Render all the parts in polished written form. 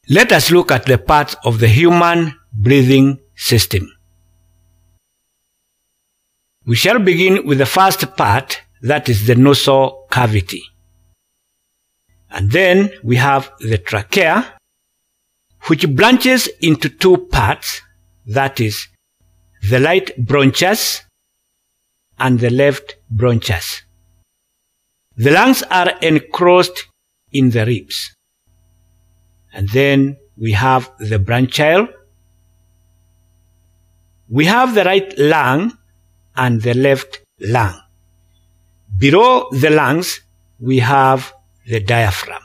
Let us look at the parts of the human breathing system. We shall begin with the first part, that is the nasal cavity. And then we have the trachea, which branches into two parts, that is the right bronchus and the left bronchus. The lungs are enclosed in the ribs. And then we have the bronchiole. We have the right lung and the left lung. Below the lungs, we have the diaphragm.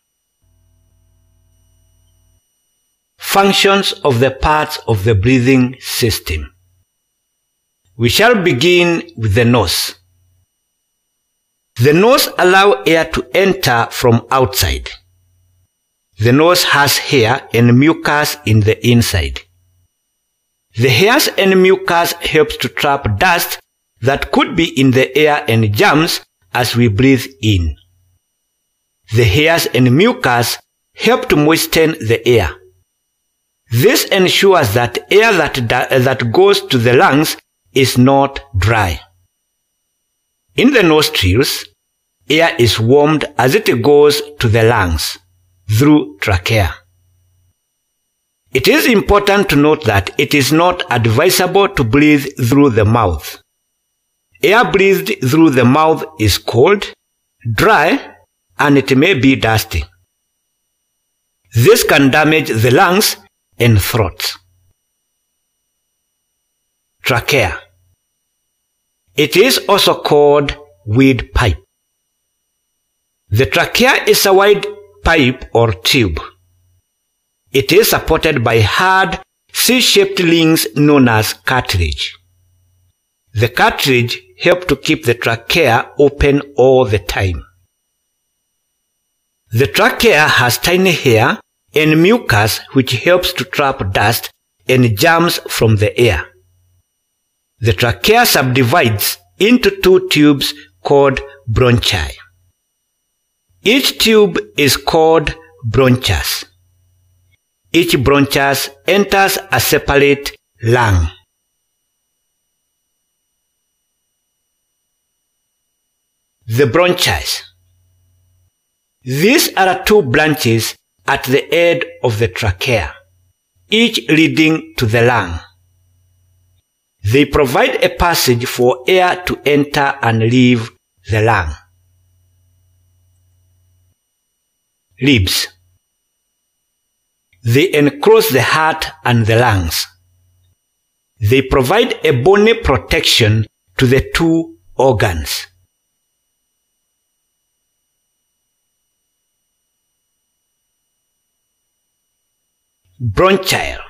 Functions of the parts of the breathing system. We shall begin with the nose. The nose allows air to enter from outside. The nose has hair and mucus in the inside. The hairs and mucus helps to trap dust that could be in the air and germs as we breathe in. The hairs and mucus help to moisten the air. This ensures that air that goes to the lungs is not dry. In the nostrils, air is warmed as it goes to the lungs through trachea. It is important to note that it is not advisable to breathe through the mouth. Air breathed through the mouth is cold, dry, and it may be dusty. This can damage the lungs and throat. Trachea. It is also called windpipe. The trachea is a wide pipe or tube. It is supported by hard, C-shaped rings known as cartilage. The cartilage helps to keep the trachea open all the time. The trachea has tiny hair and mucus which helps to trap dust and germs from the air. The trachea subdivides into two tubes called bronchi. Each tube is called bronchus. Each bronchus enters a separate lung. The bronchus. These are two branches at the head of the trachea, each leading to the lung. They provide a passage for air to enter and leave the lung. Ribs. They enclose the heart and the lungs. They provide a bony protection to the two organs. Bronchiole.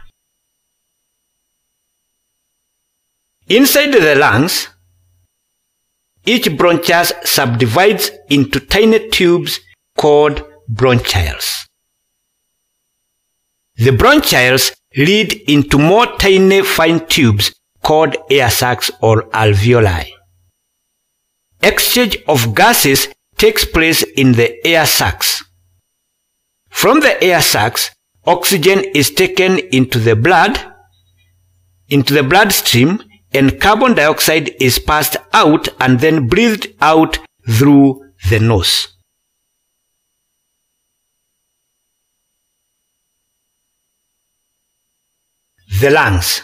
Inside the lungs, each bronchus subdivides into tiny tubes called bronchioles. The bronchioles lead into more tiny fine tubes called air sacs or alveoli. Exchange of gases takes place in the air sacs. From the air sacs, oxygen is taken into the bloodstream, and carbon dioxide is passed out and then breathed out through the nose. The lungs.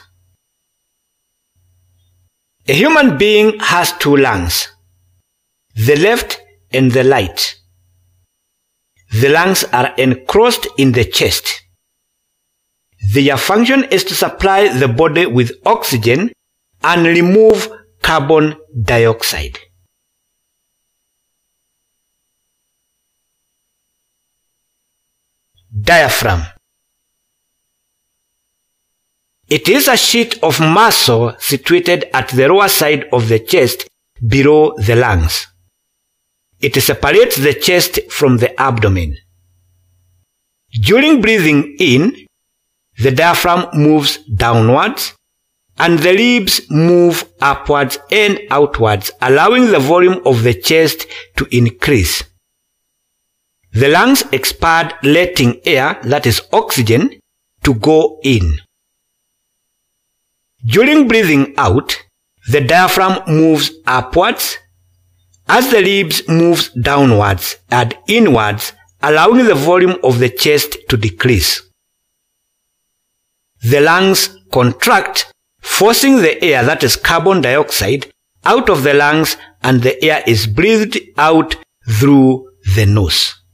A human being has two lungs, the left and the right. The lungs are enclosed in the chest. Their function is to supply the body with oxygen and remove carbon dioxide. Diaphragm. It is a sheet of muscle situated at the lower side of the chest below the lungs. It separates the chest from the abdomen. During breathing in, the diaphragm moves downwards and the ribs move upwards and outwards, allowing the volume of the chest to increase. The lungs expand, letting air, that is oxygen, to go in. During breathing out, the diaphragm moves upwards as the ribs moves downwards and inwards, allowing the volume of the chest to decrease. The lungs contract, forcing the air, that is carbon dioxide, out of the lungs, and the air is breathed out through the nose.